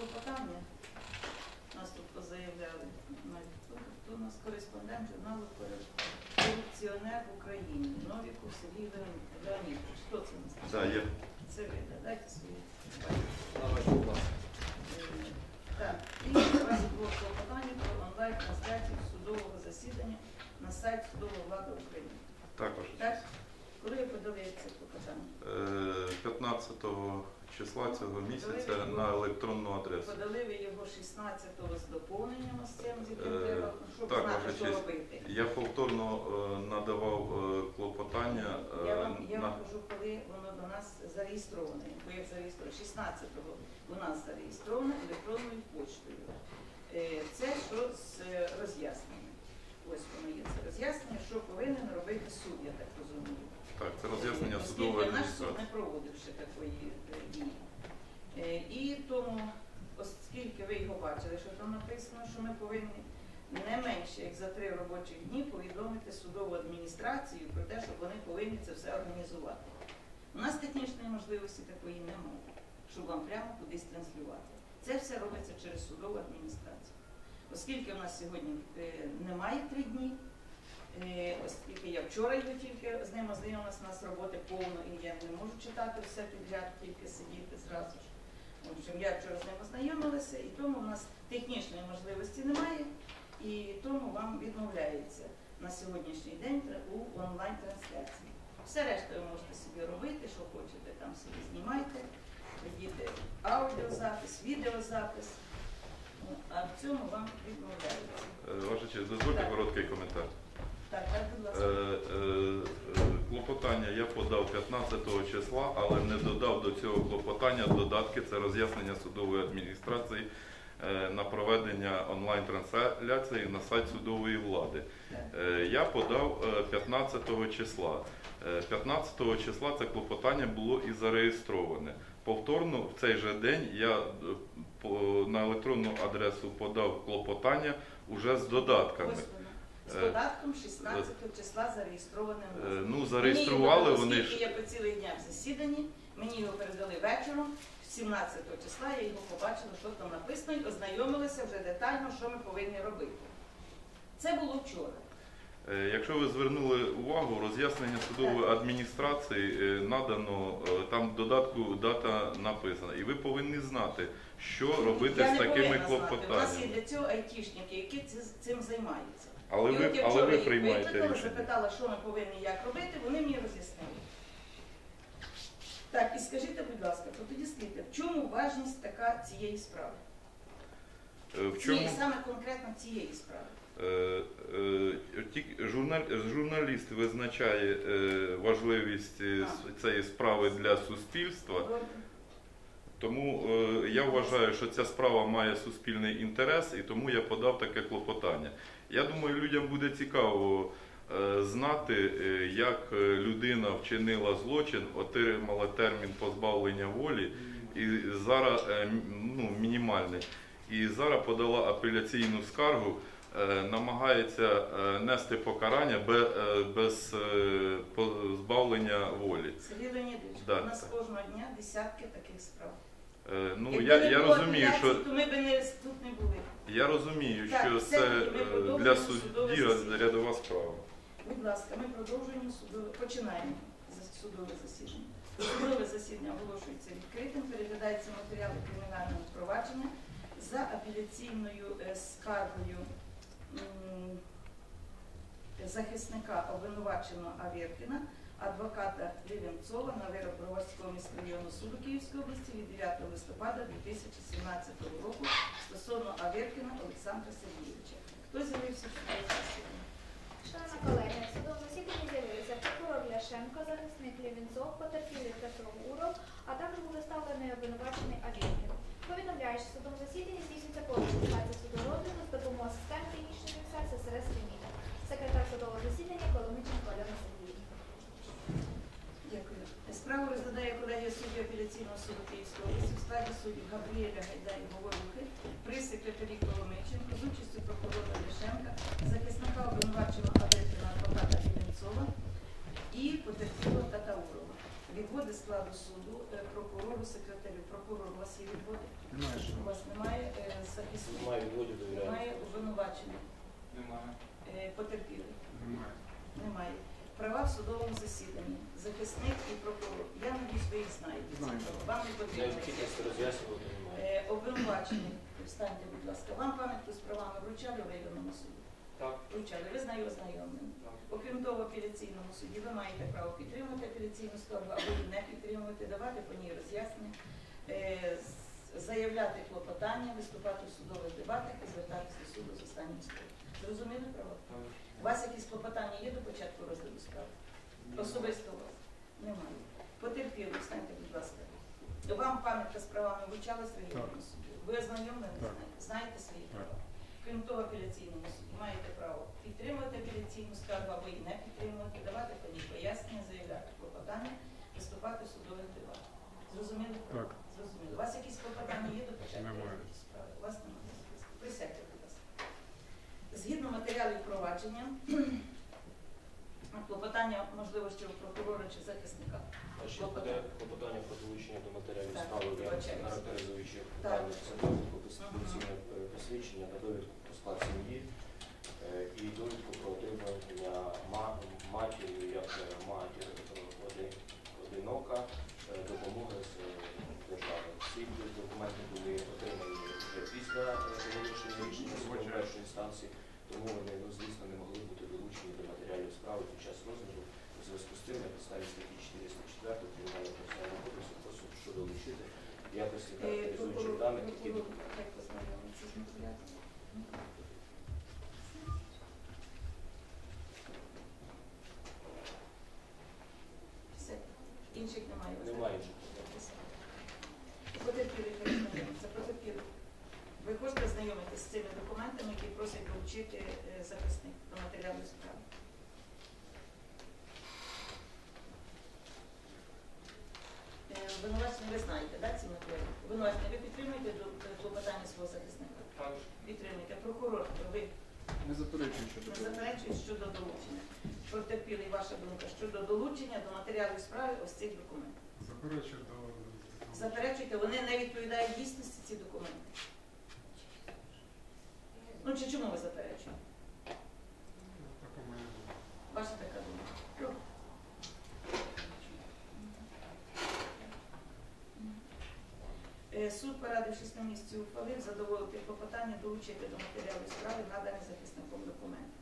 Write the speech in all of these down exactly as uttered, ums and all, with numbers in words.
клопотання. Нас тут позаявляли. Хто у нас кореспондент журналу «Корупціонер в Україні». Новіков Сергій Леонідович. Хто це у нас? Так, є. Це ви, дайте свої. Так, і у вас було клопотання про онлайн-трансляцію судового засідання на сайт Судова влада України. Також. Так? Коли подали це клопотання? п'ятнадцятого числа цього місяця на електронну адресу. Подали ви його шістнадцятого з доповненням ось цим, з яким треба, щоб Так, знати, ваша що честь. робити. Я повторно е, надавав е, клопотання. Е, Я вам, я на... вам кажу, коли воно до нас зареєстроване. Бо як зареєстроване? шістнадцятого у нас зареєстроване електронною почтою. Е, це що з е, роз'ясненням. Ось воно є це роз'яснення, що повинен робити суд, я так розумію. Так, це роз'яснення Оскільки судової наш суд адміністрації. не проводив ще такої е, дії. Е, і тому, оскільки ви його бачили, що там написано, що ми повинні не менше, як за три робочих дні, повідомити судову адміністрацію про те, що вони повинні це все організувати. У нас технічної можливості такої немає, щоб вам прямо кудись транслювати. Це все робиться через судову адміністрацію. Оскільки в нас сьогодні е, немає три дні, е, оскільки я вчора його тільки з ним ознайомилася, у нас роботи повно, і я не можу читати все підряд, тільки сидіти зразу ж. В общем, я вчора з ним ознайомилася, і тому в нас технічної можливості немає, і тому вам відмовляється на сьогоднішній день у онлайн-трансляції. Все решта ви можете собі робити, що хочете, там собі знімайте, ведіть аудіозапис, відеозапис, а в цьому вам відмовляється. Ваша честь, дозвольте короткий коментар. Так, так, будь ласка. Е, е, клопотання я подав п'ятнадцятого числа, але не додав до цього клопотання додатки, це роз'яснення судової адміністрації е, на проведення онлайн-трансляції на сайт судової влади. Е, я подав е, п'ятнадцятого числа. Е, п'ятнадцятого числа це клопотання було і зареєстроване. Повторно в цей же день я е, по, на електронну адресу подав клопотання уже з додатками. З додатком шістнадцятого числа зареєстрованим. Е, ну, зареєстрували вони ж. Оскільки я по цілий дня в засіданні, мені його передали вечором, сімнадцятого числа я його побачила, що там написано, і ознайомилася вже детально, що ми повинні робити. Це було вчора. Е, Якщо ви звернули увагу, роз'яснення судової адміністрації е, надано, е, там в додатку дата написана. І ви повинні знати, що робити Я з не такими повинна знати. У нас є клопотаннями. для цього айтішники, які ці- цим займаються. Але І ви, от я але вчора ви їх приймаєте викликала, рішення. запитала, що ми повинні як робити, вони мені роз'яснили. Так, і скажіть, будь ласка, то тоді скажіть, в чому важність така цієї справи? Е, В чому? Цієї, саме конкретно цієї справи. Е, е, тільки журнал- Журналіст визначає е, важливість е, с- цієї справи для суспільства, Добре. тому е, я вважаю, що ця справа має суспільний інтерес, і тому я подав таке клопотання. Я думаю, людям буде цікаво е, знати, е, як е, людина вчинила злочин, отримала термін позбавлення волі, і зараз е, м- ну, мінімальний, і зараз подала апеляційну скаргу. Е, намагається е, нести покарання без, без е, позбавлення волі. Сергій Леонідович, Да, у нас так. кожного дня десятки таких справ. Е, Ну, Якби я, не я було розумію, апеляції, що то ми б не, тут не були. я розумію, Так, що все, це ми е, продовжуємо для судове судді засідання. рядова справа. Будь ласка, ми продовжуємо судове, починаємо за- судове засідання. Судове засідання оголошується відкритим, переглядаються матеріали кримінального провадження за апеляційною е, скаргою м, захисника обвинуваченого Аверкіна, адвоката Лівенцова на вирок Броварського міськрайонного суду Київської області від дев'ятого листопада дві тисячі сімнадцятого року стосовно Аверкіна Олександра Сергійовича. Хто з'явився в судовому засіданні? Шановна колега, в судовому засіданні з'явилися прокурор Ляшенко, захисник Лівінцов, потерпілий Петро Гуров, а також був виставлений обвинувачений Аверкін. Повідомляю, що в судовому засіданні здійснюється повна фіксація судового розгляду з допомогою системи технічної фіксації СРС Ліміта. Секретар судового засідання Коломиченко Альона Сергіївна. Дякую. Справу розглядає колегія суддів апеляційного суду Київської області в складі суддів Габріеля Гайдай і Говорухи при секретарі Коломиченко з участю прокурора Ляшенка, захисника обвинуваченого Аверкіна адвоката Лівенцова і потерпілого Татаурова. відводи складу суду е, прокурору, секретарю. Прокурор, у вас є відводи? Немає що. У вас немає е, захисних? Немає відводів, довіряю. Немає обвинувачених? Немає. Е, Потерпілих? Немає. Немає. Права в судовому засіданні. Захисник і прокурор. Я надіюсь, ви їх знаєте. ці Знаю. права. Вам не потрібно. Необхідності роз'яснювати немає. Е, Обвинувачений. Встаньте, будь ласка. Вам пам'ятку з правами вручали в районному суді? Так. Вручали. Ви з нею ознайомлені. Так. Окрім того, в апеляційному суді ви маєте право підтримувати апеляційну скаргу або її не підтримувати, давати по ній роз'яснення, е, з- заявляти клопотання, виступати в судових дебатах і звертатися до суду з останнім словом. Зрозуміли право? У вас якісь клопотання є до початку розгляду справи? Особисто у вас? Немає. Потерпіли, встаньте, будь ласка. Вам пам'ятка з правами вручалась в районному суді? Ви ознайомлені з Так. нею? Знаєте свої Так. права? Крім того, в апеляційному суді маєте право підтримувати апеляційну скаргу або її не підтримувати, давати по ній пояснення, заявляти клопотання, виступати в судових дебатах. Зрозуміли? Так. Зрозуміло. У вас якісь клопотання є до початку Немає. розгляду справи? У вас немає. Присядьте, будь ласка. Згідно матеріалів провадження, клопотання, можливо, ще у прокурора чи захисника. Значить, буде клопотання про долучення до матеріалів Так, справи вибачаюсь. характеризуючих Так. даних це довідку конституційне посвідчення та довідку про склад сім'ї е, і довідку про отримання ма- матір'ю як е, матір е, оди- одинока е, допомоги з е, держави. Ці документи були отримані вже після е, оголошення рішення суду першої інстанції, тому вони, ну, звісно, не могли бути долучені до матеріалів справи під час розгляду. У зв'язку з тим, на підставі статті чотириста чотири Кримінального процесуального кодексу просить, що долучити в якості Е, характеризуючих прокурор- даних, які прокурор, як познайомитися з матеріалами? Все. Інших немає. немає інших. Потерпілих ви знайомитися. Потерпілих. Ви хочете знайомитися з цими документами, які просять долучити е, захисник до матеріалів справи? Е, Обвинувачення ви знаєте, так, ці матеріали? Обвинувачення, ви підтримуєте до- до клопотання свого захисника? Так. Підтримуєте. Прокурор, ви Не заперечую щодо не того. заперечуєте щодо долучення. Потерпілий, ваша думка щодо долучення до матеріалів справи ось цих документів. Заперечую до... Заперечуйте, вони не відповідають дійсності ці документи. Ну чи чому ви заперечуєте? Така моя думка. Ваша така думка. Ну. Е, Суд, порадившись на місці, ухвалив задоволити клопотання долучити до матеріалів справи надані захисником документи.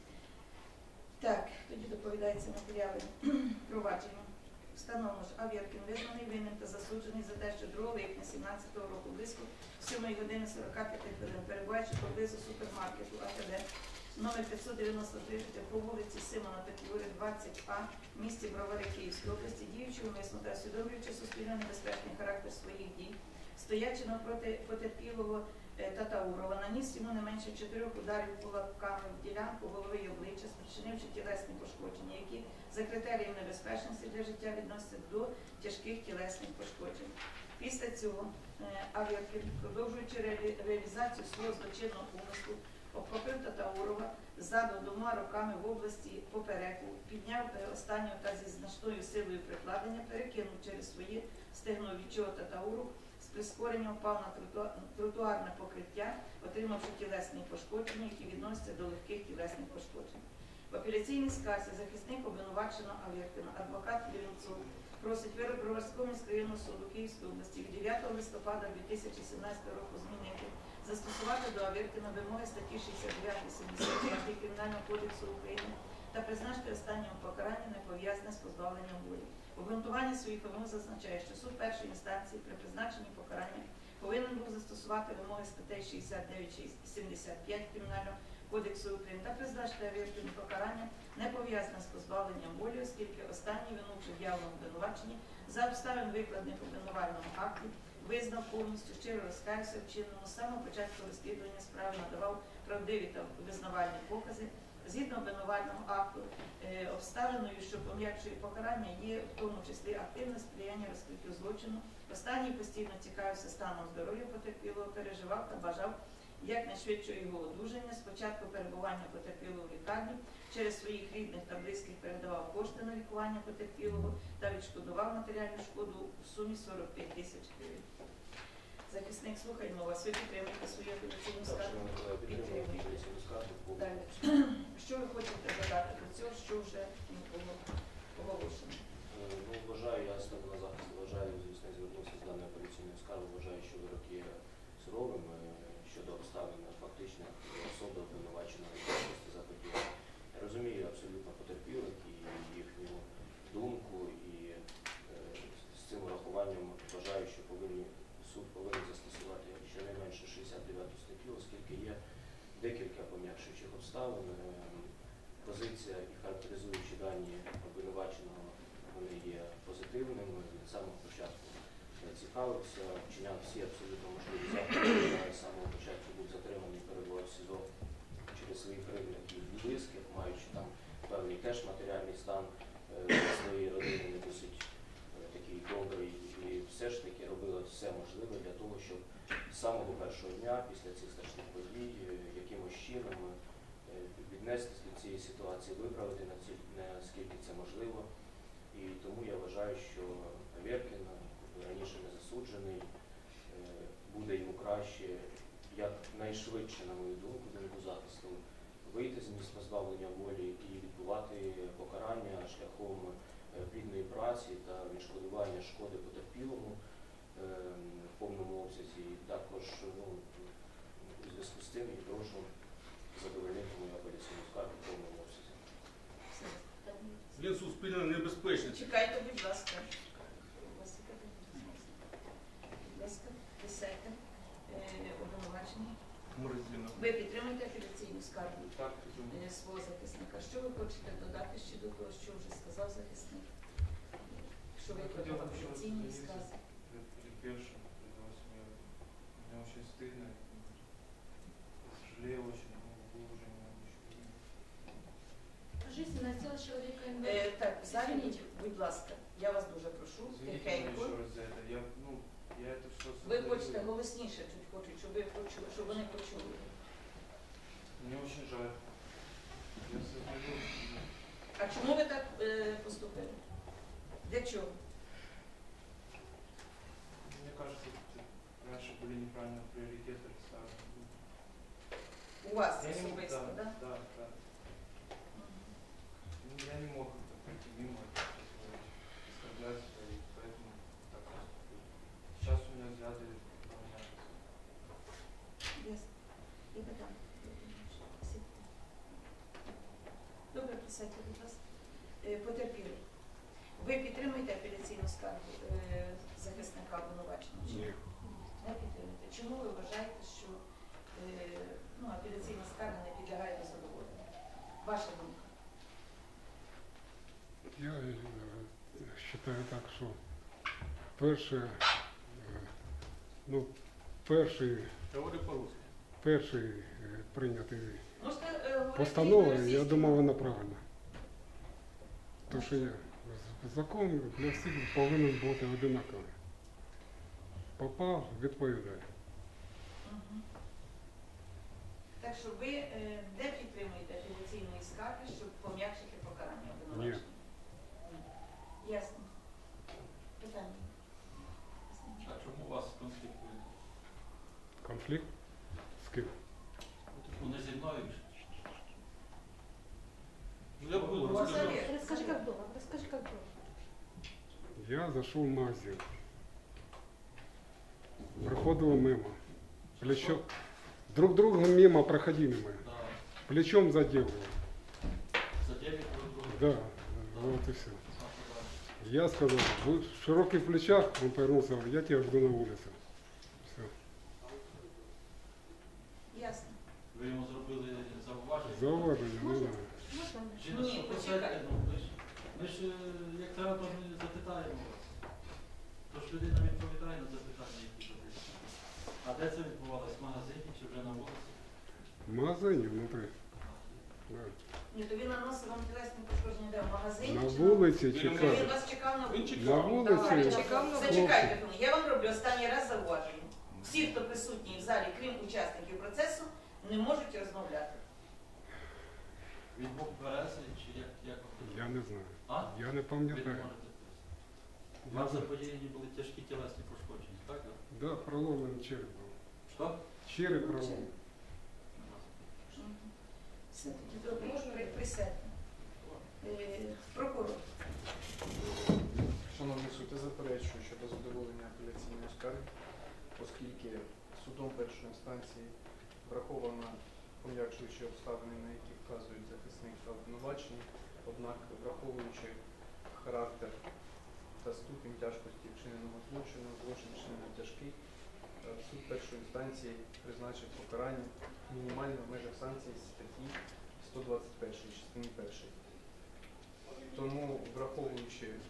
Так, тоді доповідаються матеріали провадження. Встановлено, що Ав'яркін визнаний винним та засуджений за те, що другого липня сімнадцятого року близько сьомої години сорок п'ять хвилин, перебуваючи поблизу супермаркету АТД номер п'ятсот дев'яносто три по вулиці Симона Петлюри, двадцять А, в місті Бровари Київської області, діючи умисно та усвідомлюючи суспільно небезпечний характер своїх дій, стоячи навпроти потерпілого е, Татаурова, наніс йому не менше чотирьох ударів кулаками в ділянку голови і обличчя, спричинивши тілесні пошкодження, які за критерієм небезпечності для життя відносяться до тяжких тілесних пошкоджень. Після цього е, Ав'яркін, продовжуючи реалі- реалізацію свого злочинного умислу, обхопив Татаурова ззаду двома руками в області попереку, підняв е, останнього та зі значною силою прикладення, перекинув через своє стегно, від чого Татауров з прискоренням впав на тротуа- тротуарне покриття, отримавши тілесні пошкодження, які відносяться до легких тілесних пошкоджень. В апеляційній скарзі захисник обвинуваченого Ав'яркіна, адвокат Лівінцов, просить вирок Броварського міськрайонного суду Київської області від дев'ятого листопада дві тисячі сімнадцятого року змінити, застосувати до Ав'яркіна вимоги статті шістдесят дев'ять сімдесят п'ять Кримінального кодексу України та призначити останнього покарання, не пов'язане з позбавленням волі. Обґрунтування своїх вимог зазначає, що суд першої інстанції при призначенні покарання повинен був застосувати вимоги статей шістдесят дев'ять сімдесят п'ять Кримінального кодексу України та призначити Ав'яркіну покарання, не пов'язане з позбавленням волі, оскільки останній винувши в явному обвинуваченні за обставин, викладених у обвинувальному акті, визнав повністю, щиро розкаявся в чинному з самого початку розслідування справи, надавав правдиві та визнавальні покази. Згідно обвинувального акту, е, обставиною, що пом'якшує покарання, є в тому числі активне сприяння розкриттю злочину. Останній постійно цікавився станом здоров'я потерпілого, переживав та бажав якнайшвидшого його одужання. Спочатку перебування потерпілого в лікарні через своїх рідних та близьких передавав кошти на лікування потерпілого та відшкодував матеріальну шкоду в сумі сорок п'ять тисяч гривень. Захисник, слухаємо вас. Ви підтримуєте свою апеляційну Так, скаргу? шановні колеги, підтримуємо апеляційну скаргу по Далі. Що ви хочете додати до цього, що вже нікого оголошено? Е, Ну, вважаю, я ставлю на захист, вважаю, звісно, звернувся з даною апеляційною скаргою, вважаю, що вирок є суровим е, щодо обставин фактичних особи обвинуваченої відповідальності за подію. Я розумію абсолютно потерпілих і їхню думку, і е, з цим урахуванням вважаю, що повинні, суд повинен застосувати щонайменше шістдесят дев'яту статтю, оскільки є декілька пом'якшуючих обставин. Е, Позиція і характеризуючі дані обвинуваченого, вони є позитивними. Він з самого початку цікавився, вчиняв всі абсолютно можливі заходи. З самого початку був затриманий, перебував в СІЗО через своїх рідних і близьких, маючи там певний теж матеріальний стан е, своєї родини не досить е, такий добрий. І все ж таки робила все можливе для того, щоб з самого першого дня після цих страшних подій е, якимось чином е, віднестися до цієї ситуації, виправити наскільки це можливо. І тому я вважаю, що Аверкін, раніше не засуджений, буде йому краще, як найшвидше, на мою думку, думку захисту, вийти з місць позбавлення волі і відбувати покарання шляхом плідної праці та відшкодування шкоди потерпілому в повному обсязі. І також ну, у зв'язку з тим і прошу задовольнити мою апеляційну скаргу в повному обсязі. Він суспільно небезпечний. Чекайте, будь ласка. Будь ласка, десяте. Обвинувачення. Морозіна. Ви підтримуєте апеляційну скаргу Так, підтримую. е, свого захисника. Що ви хочете додати ще до того, що вже сказав захисник? Що ви Я проти хотел бы еще апеляційної извиниться скарги? перед потерпевшим, перед вас. Мне, мне очень стыдно. Я сожалею очень, но вы уже не еще. Жизнь носила человека Е, инвалид. так, займіть, будь ласка, я вас дуже прошу, Извините меня тихенько. еще раз за это. Я, ну, я это все Ви хочете голосніше чуть хочуть, щоб ви почули, щоб вони почули. Мне очень жаль. Я сознаю. А чому ви так е, поступили? Для чого? Мне кажется, это раньше были неправильные приоритеты расставлены. У вас Я не мог, особисто, да, так? да, да. Ну, я не мог это пройти мимо, оскорблять своих, поэтому так поступил. Сейчас у меня взгляды поменялись. Ясно. Я подам. Добре, присядьте, будь ласка. Е, Потерпілий. Ви підтримуєте апеляційну скаргу е, захисника обвинуваченого? чи Ні. Не підтримуєте. Чому ви вважаєте, що е, ну, апеляційна скарга не підлягає до задоволення? Ваша думка? Я э, считаю так, що перше, е, ну, перший, Говори по-русски. перший е, прийнятий Можете е, говорити постанова, я російською думаю, вона мовою? правильна. Тому що я- закон для всіх повинен бути одинаковий. Попав, відповідає. Мгм. Так що ви е, не підтримуєте апеляційної скарги, щоб пом'якшити покарання обвинувачення? Ні. Ясно. Питання. А чому у вас конфлікт виник? Конфлікт з ким? Ну, не зі мною. Ну, я буду Ну, розкажу. Завет. Расскажи, как было. Расскажи, как было. Я зайшов в магазин. Проходили мимо. Плечо. Друг друга мимо проходили мы. Да. Плечом задел. Задели друг друга. Да, вот и все. А що далі? Я сказал, вы в широких плечах, он повернулся, я тебя жду на улице. Все. Ясно. Ви йому зробили зауваження? Зауваження, ну да. Можно? Чи на Ні, що почекай. посадять? Ну, ми ж, ми ж е, як треба, то ми запитаємо вас. Тож людина відповідає на запитання, які задають. А де це відбувалось? В магазині чи вже на вулиці? В магазине внутри. Да. Ні, то він наносив вам тілесні пошкодження де в магазині? На чи вулиці Він Він чекали. вас чекав на Він вулиці? чекав. На вулиці. Давайте, Чекав на Зачекайте, я вам роблю останній раз зауваження. всі, хто присутній в залі, крім учасників процесу, не можуть розмовляти. Він був березень чи як? як? Я не знаю. А? Я не Ви не пам'ятаю. можете. У Я вас за- заподіяні були тяжкі тілесні пошкодження, так? Да, проломлений череп був. Що? Череп проломлений. Все тоді добре, можна при- присядьте. Е, Прокурор. Шановний суд, я заперечую щодо задоволення апеляційної скарги, оскільки судом першої інстанції враховано пом'якшуючі обставини, на які вказують захисник та обвинувачений, однак враховуючи характер та ступінь тяжкості вчиненого злочину, злочин вчинений тяжкий, е, суд першої інстанції призначив покарання мінімально в межах санкцій статті сто двадцять першої частини першої. Тому, враховуючи е,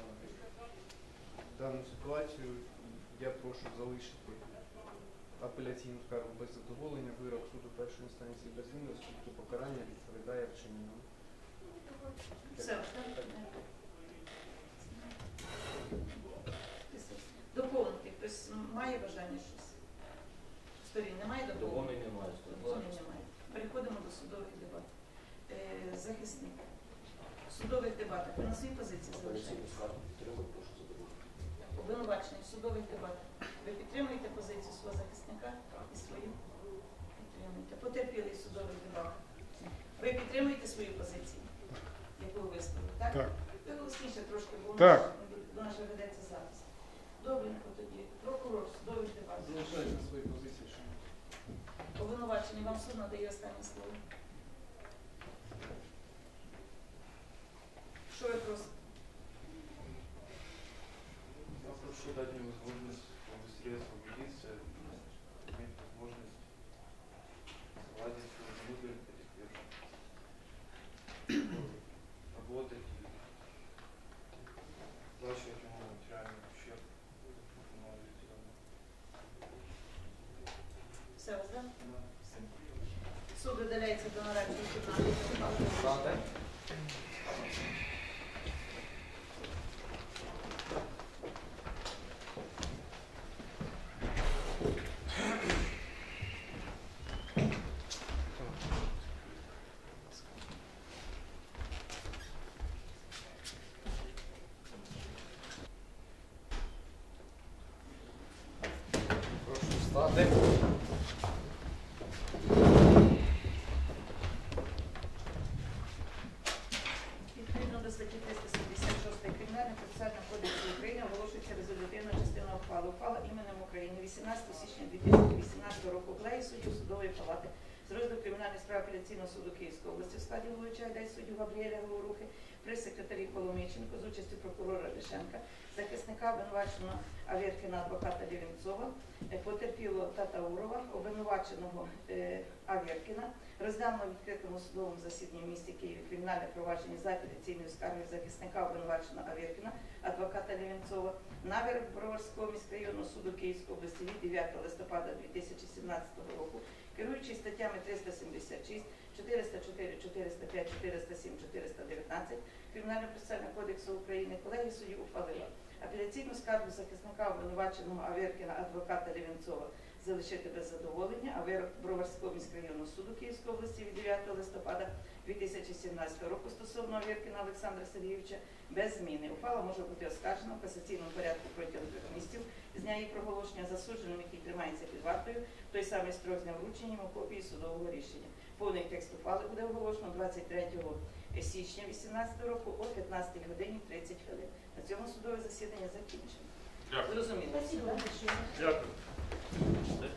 дану ситуацію, я прошу залишити апеляційну скаргу без задоволення, вирок суду першої інстанції без зміни, оскільки покарання відповідає вчиненому. Все, так? Доповнити. Хтось має бажання щось? Сторін немає доповнення? Доповнень немає. Доповнень немає. Переходимо до судових дебатів. Е, захисник. В судових дебатах ви на своїй позиції залишаєте? Апеляційну скаргу підтримую, прошу задоволення. Обвинувачений в судових дебатах. Ви підтримуєте позицію свого захисника і свою? Підтримуєте. Потерпілий в судових дебатах. Ви підтримуєте свою позицію, яку ви висловили, так? Так. Ви голосніше трошки, бо Так. до нас ведеться запис. Добренько тоді. Прокурор в судових дебатах. Залишайте на своїй позиції, що Обвинувачений, вам суд надає останнє слово. Що ви просите? я прошу дать мне возможность побыстрее освободиться, иметь возможность сладить свою внутрь, работать и оплачивать ему материальный ущерб. Все, вас, да? Все. Суд видаляється до нарадчого суду. Прошу встати. Відповідно до статті триста сімдесят шість Кримінального процесуального кодексу України оголошується резолютивна частина ухвали. Ухвала іменем України вісімнадцятого січня дві тисячі вісімнадцятого року Клеї суддів судової палати з розгляду кримінальної справи апеляційного суду Київської області в складі головуючого дай суддю Габріеля Говорухи, при секретарі Коломийченко з участю прокурора Лишенка, захисника обвинуваченого Аверкіна адвоката Лєвінцова, е, потерпілого Татаурова, обвинуваченого е, Аверкіна, розглянуло в відкритому судовому засіданні в місті Києві кримінальне провадження за апеляційною скаргою захисника обвинуваченого Аверкіна, адвоката Лєвінцова, на вирок Броварського міськрайонного суду Київської області від дев'ятого листопада дві тисячі сімнадцятого року, керуючись статтями триста сімдесят шість, чотириста чотири, чотириста п'ять, чотириста сім, чотириста дев'ятнадцять Кримінального процесуального кодексу України, колегія суддів ухвалила апеляційну скаргу захисника обвинуваченого Аверкіна адвоката Лєвінцова залишити без задоволення, а вирок Броварського міськрайонного суду Київської області від дев'ятого листопада дві тисячі сімнадцятого року стосовно Аверкіна Олександра Сергійовича без зміни. Ухвала може бути оскаржена в касаційному порядку протягом трьох місяців з дня її проголошення засудженим, який тримається під вартою, в той самий строк з дня вручення йому копії судового рішення. Повний текст ухвали буде оголошено двадцять третього січня дві тисячі вісімнадцятого року о п'ятнадцятій годині тридцять хвилин. На цьому судове засідання закінчено. Дякую. Зрозуміло. Спасибо так? большое. Дякую.